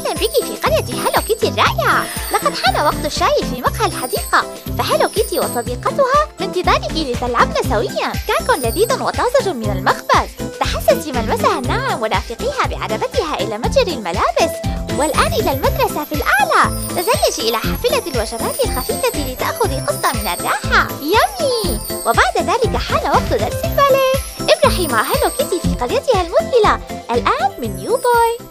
أهلا بك في قرية هالو كيتي الرائعة. لقد حان وقت الشاي في مقهى الحديقة، فهالو كيتي وصديقتها بانتظارك لتلعبن سويا. كعك لذيذ وطازج من المخبز. تحسسي ملمسها الناعم ورافقيها بعربتها إلى متجر الملابس، والآن إلى المدرسة في الأعلى. تزلجي إلى حافلة الوجبات الخفيفة لتأخذي قسطا من الراحة. يامي! وبعد ذلك حان وقت درس الباليه. افرحي مع هالو كيتي في قريتها المذهلة الآن من يو بوي.